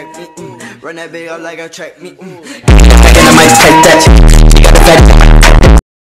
track me. Run that big up like a track me. I might take that.